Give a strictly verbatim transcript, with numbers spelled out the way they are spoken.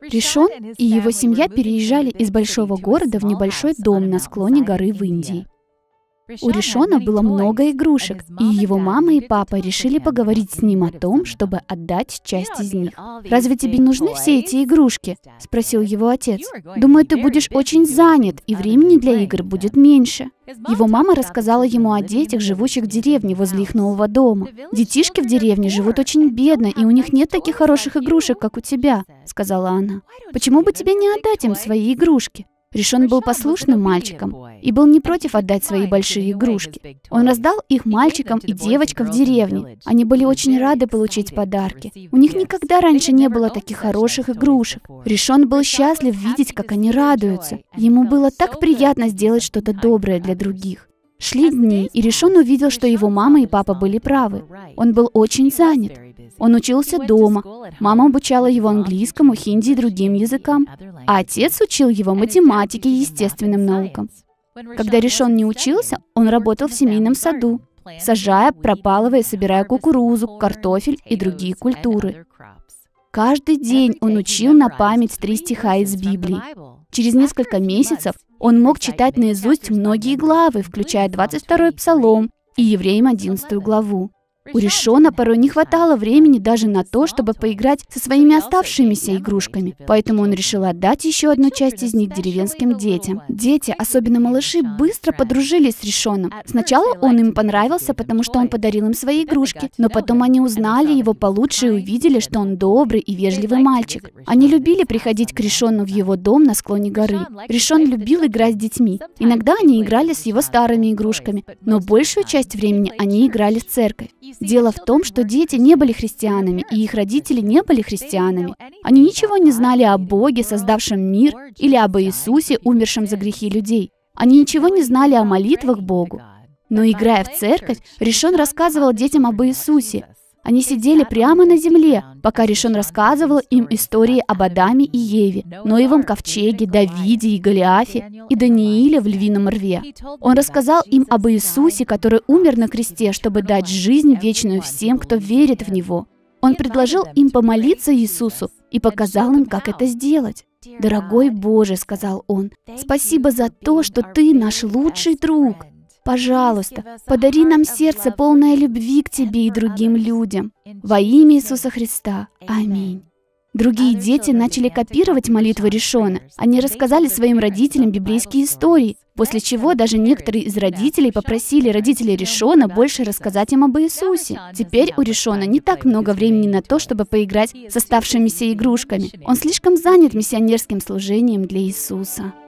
Ришон и его семья переезжали из большого города в небольшой дом на склоне горы в Индии. У Ришона было много игрушек, и его мама и папа решили поговорить с ним о том, чтобы отдать часть из них. «Разве тебе нужны все эти игрушки?» — спросил его отец. «Думаю, ты будешь очень занят, и времени для игр будет меньше». Его мама рассказала ему о детях, живущих в деревне возле их нового дома. «Детишки в деревне живут очень бедно, и у них нет таких хороших игрушек, как у тебя», — сказала она. «Почему бы тебе не отдать им свои игрушки?» Ришон был послушным мальчиком и был не против отдать свои большие игрушки. Он раздал их мальчикам и девочкам в деревне. Они были очень рады получить подарки. У них никогда раньше не было таких хороших игрушек. Ришон был счастлив видеть, как они радуются. Ему было так приятно сделать что-то доброе для других. Шли дни, и Ришон увидел, что его мама и папа были правы. Он был очень занят. Он учился дома. Мама обучала его английскому, хинди и другим языкам, а отец учил его математике и естественным наукам. Когда Ришон не учился, он работал в семейном саду, сажая, пропалывая, собирая кукурузу, картофель и другие культуры. Каждый день он учил на память три стиха из Библии. Через несколько месяцев он мог читать наизусть многие главы, включая двадцать второй Псалом и Евреям одиннадцатую главу. У Ришона порой не хватало времени даже на то, чтобы поиграть со своими оставшимися игрушками, поэтому он решил отдать еще одну часть из них деревенским детям. Дети, особенно малыши, быстро подружились с Ришоном. Сначала он им понравился, потому что он подарил им свои игрушки, но потом они узнали его получше и увидели, что он добрый и вежливый мальчик. Они любили приходить к Ришону в его дом на склоне горы. Ришон любил играть с детьми. Иногда они играли с его старыми игрушками, но большую часть времени они играли в церковь. Дело в том, что дети не были христианами, и их родители не были христианами. Они ничего не знали о Боге, создавшем мир, или об Иисусе, умершем за грехи людей. Они ничего не знали о молитвах Богу. Но, играя в церковь, Ришон рассказывал детям об Иисусе. Они сидели прямо на земле, пока Ришон рассказывал им истории об Адаме и Еве, Ноевом ковчеге, Давиде и Голиафе, и Данииле в львином рве. Он рассказал им об Иисусе, который умер на кресте, чтобы дать жизнь вечную всем, кто верит в Него. Он предложил им помолиться Иисусу и показал им, как это сделать. «Дорогой Боже», — сказал он, — «спасибо за то, что Ты наш лучший друг. Пожалуйста, подари нам сердце, полное любви к Тебе и другим людям. Во имя Иисуса Христа. Аминь». Другие дети начали копировать молитву Ришона. Они рассказали своим родителям библейские истории, после чего даже некоторые из родителей попросили родителей Ришона больше рассказать им об Иисусе. Теперь у Ришона не так много времени на то, чтобы поиграть с оставшимися игрушками. Он слишком занят миссионерским служением для Иисуса.